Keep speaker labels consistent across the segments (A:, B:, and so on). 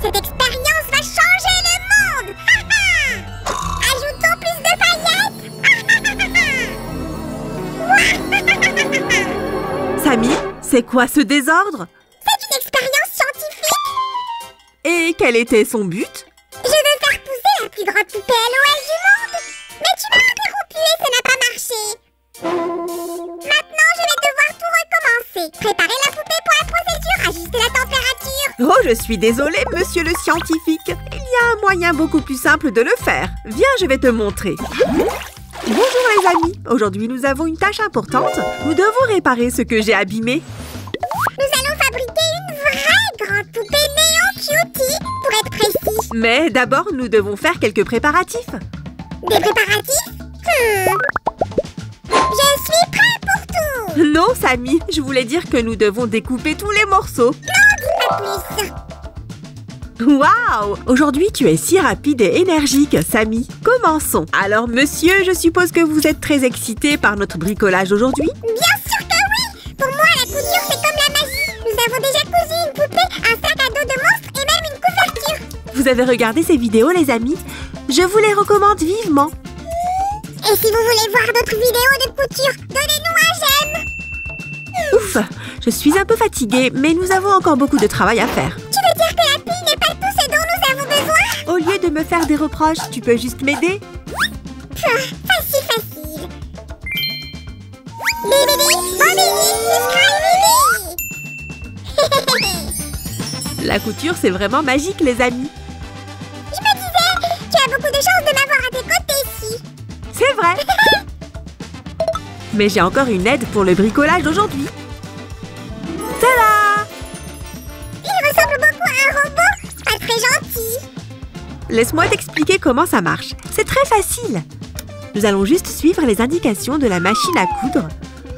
A: Cette expérience va changer le monde. Ajoutons plus de paillettes.
B: Samy, c'est quoi ce désordre?
A: C'est une expérience scientifique.
B: Et quel était son but?
A: Je veux faire pousser la plus grande poupée LOL du monde. Mais tu m'as interrompu et ça n'a pas marché. Maintenant, je vais devoir tout recommencer. Préparer la poupée pour la procédure, ajuster la température.
B: Oh, je suis désolée, monsieur le scientifique. Il y a un moyen beaucoup plus simple de le faire. Viens, je vais te montrer. Bonjour les amis. Aujourd'hui, nous avons une tâche importante. Nous devons réparer ce que j'ai abîmé.
A: Nous allons fabriquer une vraie grande poupée néon cutie, pour être précis.
B: Mais d'abord, nous devons faire quelques préparatifs.
A: Des préparatifs? Je suis prêt pour tout.
B: Non, Samy, je voulais dire que nous devons découper tous les morceaux.
A: Pas plus.
B: Waouh! Aujourd'hui, tu es si rapide et énergique, Samy. Commençons. Alors, monsieur, je suppose que vous êtes très excité par notre bricolage aujourd'hui?
A: Bien sûr que oui. Pour moi, la couture, c'est comme la magie. Nous avons déjà cousu une poupée, un sac à dos de monstre et même une couverture.
B: Vous avez regardé ces vidéos, les amis? Je vous les recommande vivement.
A: Et si vous voulez voir d'autres vidéos de couture, donnez-nous un j'aime.
B: Ouf! Je suis un peu fatiguée, mais nous avons encore beaucoup de travail à faire.
A: Tu veux dire que la pile n'est pas tout ce dont nous avons besoin?
B: Au lieu de me faire des reproches, tu peux juste m'aider?
A: Facile. Bibidi, bobidi, subscribe,
B: La couture, c'est vraiment magique, les amis.
A: Je me disais, tu as beaucoup de chance de m'avoir à tes côtés ici.
B: C'est vrai! Mais j'ai encore une aide pour le bricolage d'aujourd'hui. Tada!
A: Il ressemble beaucoup à un robot, pas très gentil.
B: Laisse-moi t'expliquer comment ça marche. C'est très facile. Nous allons juste suivre les indications de la machine à coudre.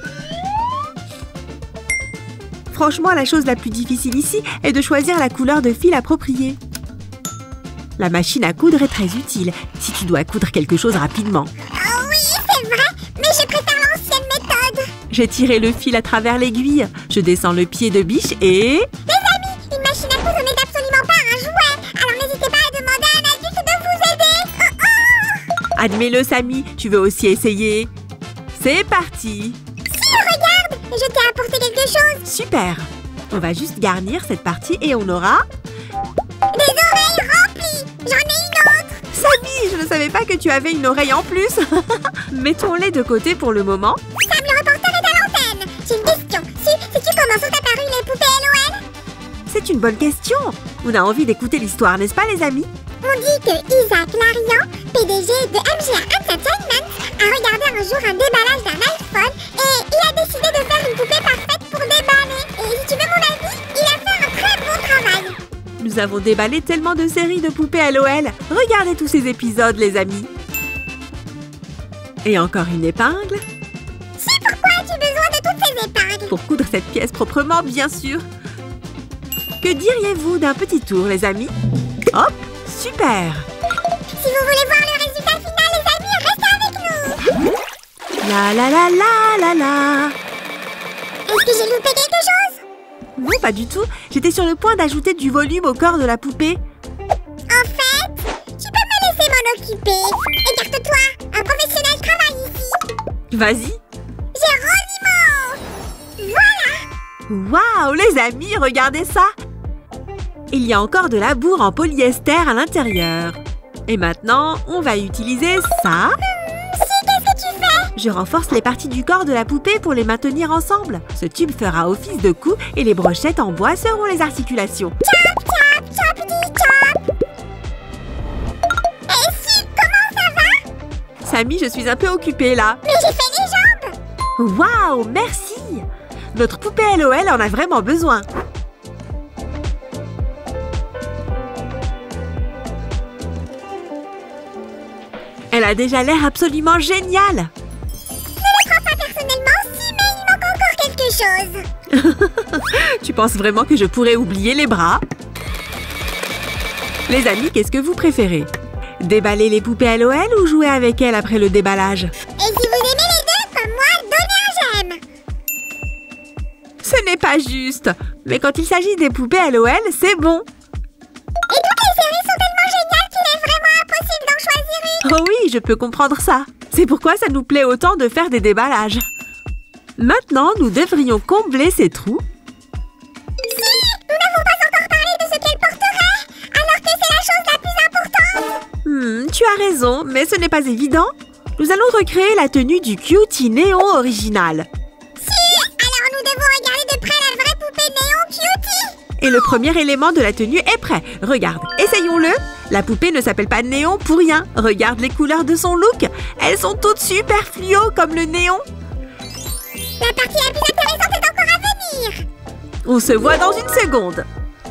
B: Franchement, la chose la plus difficile ici est de choisir la couleur de fil appropriée. La machine à coudre est très utile si tu dois coudre quelque chose rapidement.
A: Oh oui, c'est vrai, mais je préfère l'ancienne méthode.
B: J'ai tiré le fil à travers l'aiguille. Je descends le pied de biche et...
A: Les amis, une machine à coudre n'est absolument pas un jouet. Alors n'hésitez pas à demander à un adulte de vous aider.
B: Admets-le, Samy, tu veux aussi essayer? C'est parti!
A: Si, regarde, je t'ai apporté quelque chose.
B: Super! On va juste garnir cette partie et on aura...
A: Des oreilles remplies. J'en ai une autre.
B: Samy, je ne savais pas que tu avais une oreille en plus. Mettons-les de côté pour le moment.
A: Sam le reporter est à l'antenne. J'ai une question. Sais-tu comment sont apparues les poupées LOL?
B: C'est une bonne question. On a envie d'écouter l'histoire, n'est-ce pas, les amis?
A: On dit que Isaac Larian, PDG de MGA Entertainment, a regardé un jour un déballage d'un iPhone et il a décidé de faire une poupée parfaite pour déballer. Et si tu veux mon avis, il a fait un très bon travail.
B: Nous avons déballé tellement de séries de poupées LOL. Regardez tous ces épisodes, les amis. Et encore une épingle.
A: C'est pourquoi as-tu besoin de toutes ces épingles?
B: Pour coudre cette pièce proprement, bien sûr. Que diriez-vous d'un petit tour, les amis? Hop, super!
A: Si vous voulez voir le résultat final, les amis, restez avec nous.
B: La la la la la la.
A: Est-ce que j'ai loupé quelque chose?
B: Non, pas du tout. J'étais sur le point d'ajouter du volume au corps de la poupée.
A: En fait, tu peux me laisser m'en occuper. Écarte-toi, un professionnel travaille ici.
B: Vas-y.
A: Géronimo! Voilà!
B: Waouh, les amis, regardez ça! Il y a encore de la bourre en polyester à l'intérieur. Et maintenant, on va utiliser ça.
A: Qu'est-ce que tu fais?
B: Je renforce les parties du corps de la poupée pour les maintenir ensemble. Ce tube fera office de cou et les brochettes en bois seront les articulations.
A: Tap, tap, tapity, tap! Et si, comment ça va?
B: Samy, je suis un peu occupée là.
A: Mais j'ai fait les jambes!
B: Waouh, merci! Notre poupée LOL en a vraiment besoin. Elle a déjà l'air absolument géniale.
A: Je ne le crois pas personnellement si, mais il manque encore quelque chose.
B: Tu penses vraiment que je pourrais oublier les bras? Les amis, qu'est-ce que vous préférez? Déballer les poupées LOL ou jouer avec elles après le déballage?
A: Et si vous aimez les deux, comme moi, donnez un j'aime.
B: Ce n'est pas juste. Mais quand il s'agit des poupées LOL, c'est bon.
A: Et
B: Oh oui, je peux comprendre ça. C'est pourquoi ça nous plaît autant de faire des déballages. Maintenant, nous devrions combler ces trous.
A: Nous n'avons pas encore parlé de ce qu'elle porterait, alors que c'est la chose la plus importante.
B: Tu as raison, mais ce n'est pas évident. Nous allons recréer la tenue du Cutie Néon original.
A: Alors nous devons regarder de près la vraie poupée Néon Cutie.
B: Et le premier élément de la tenue est prêt. Regarde, essayons-le. La poupée ne s'appelle pas Néon pour rien. Regarde les couleurs de son look. Elles sont toutes super fluo comme le néon.
A: La partie la plus intéressante est encore à venir.
B: On se voit dans une seconde.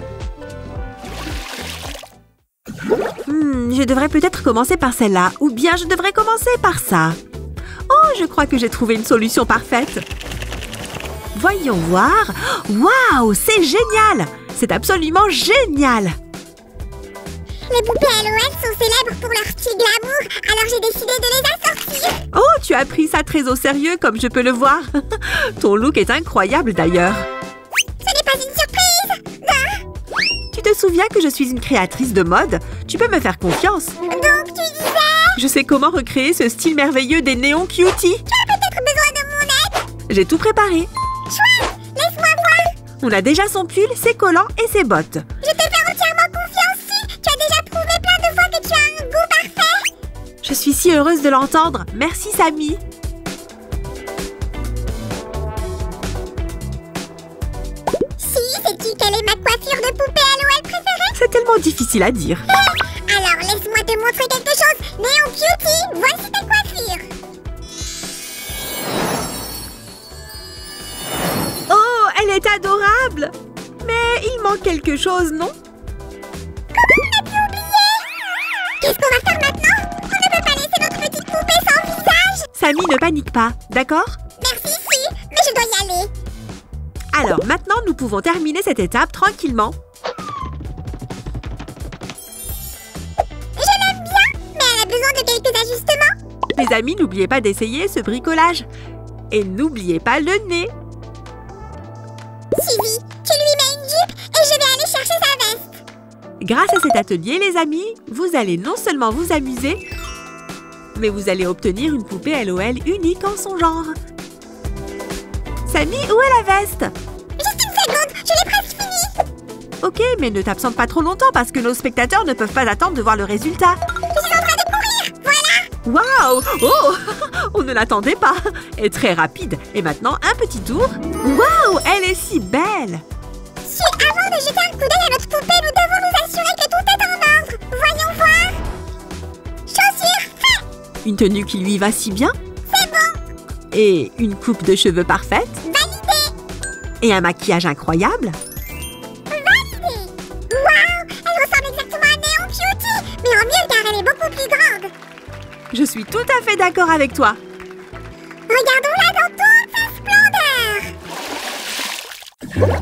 B: Je devrais peut-être commencer par celle-là. Ou bien je devrais commencer par ça. Oh, je crois que j'ai trouvé une solution parfaite. Voyons voir. Waouh, c'est génial! C'est absolument génial!
A: Les poupées LOL sont célèbres pour leur style glamour, alors j'ai décidé de les assortir.
B: Oh, tu as pris ça très au sérieux, comme je peux le voir. Ton look est incroyable d'ailleurs.
A: Ce n'est pas une surprise.
B: Tu te souviens que je suis une créatrice de mode? Tu peux me faire confiance.
A: Donc tu disais...
B: Je sais comment recréer ce style merveilleux des néons cutie.
A: Tu as peut-être besoin de mon aide.
B: J'ai tout préparé.
A: Chouette, laisse-moi voir.
B: On a déjà son pull, ses collants et ses bottes.
A: Je te fais entièrement confiance, si. Tu as déjà prouvé plein de fois que tu as un goût parfait.
B: Je suis si heureuse de l'entendre. Merci, Samy.
A: Si, sais-tu quelle est ma coiffure de poupée LOL préférée?
B: C'est tellement difficile à dire.
A: Alors, laisse-moi te montrer quelque chose. Néon Cutie, voici ta coiffure.
B: Oh, elle est adorable. Mais il manque quelque chose, non?
A: Comment on a pu oublier? Qu'est-ce qu'on va faire maintenant? On ne peut pas laisser notre petite poupée sans visage.
B: Samy, ne panique pas, d'accord?
A: Merci, si, mais je dois y aller.
B: Alors, maintenant, nous pouvons terminer cette étape tranquillement.
A: Je l'aime bien, mais elle a besoin de quelques ajustements.
B: Les amis, n'oubliez pas d'essayer ce bricolage. Et n'oubliez pas le nez.
A: Suzy, tu lui mets une jupe et je vais aller chercher sa veste.
B: Grâce à cet atelier, les amis, vous allez non seulement vous amuser, mais vous allez obtenir une poupée LOL unique en son genre. Samy, où est la veste?
A: Juste une seconde, je l'ai presque fini.
B: Ok, mais ne t'absente pas trop longtemps parce que nos spectateurs ne peuvent pas attendre de voir le résultat.
A: Je suis en train de courir, voilà.
B: Waouh! Oh! On ne l'attendait pas. Et très rapide. Et maintenant, un petit tour. Waouh! Elle est si belle!
A: Si, avant de jeter un coup d'œil à notre poupée, nous devons nous assurer que tout est en ordre. Voyons voir. Chaussures, fait.
B: Une tenue qui lui va si bien.
A: C'est bon.
B: Et une coupe de cheveux parfaite.
A: Validé.
B: Et un maquillage incroyable.
A: Validé. Waouh, elle ressemble exactement à Néon Cutie, mais en mieux car elle est beaucoup plus grande.
B: Je suis tout à fait d'accord avec toi.
A: Regardons-la dans toute sa splendeur.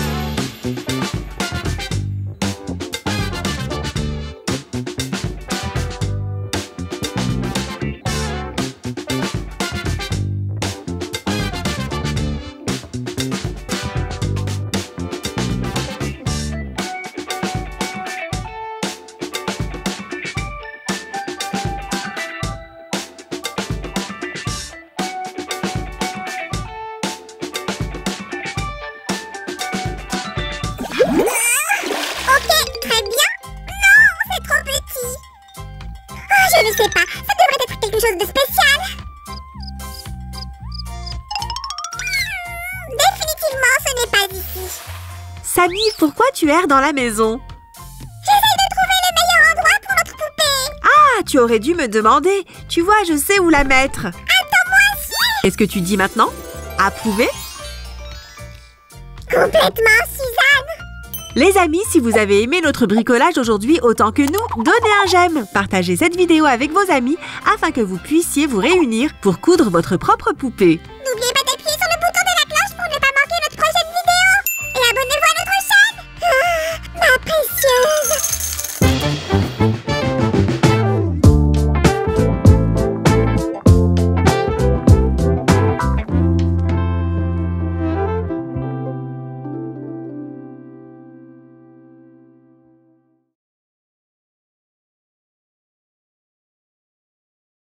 A: Ok, très bien. Non, c'est trop petit. Oh, je ne sais pas, ça devrait être quelque chose de spécial. Définitivement, ce n'est pas ici.
B: Samy, pourquoi tu erres dans la maison?
A: J'essaie de trouver le meilleur endroit pour notre poupée.
B: Ah, tu aurais dû me demander. Tu vois, je sais où la mettre.
A: Attends-moi, si.
B: Qu'est-ce que tu dis maintenant? Approuvé?
A: Complètement, Suzanne.
B: Les amis, si vous avez aimé notre bricolage aujourd'hui autant que nous, donnez un j'aime. Partagez cette vidéo avec vos amis afin que vous puissiez vous réunir pour coudre votre propre poupée.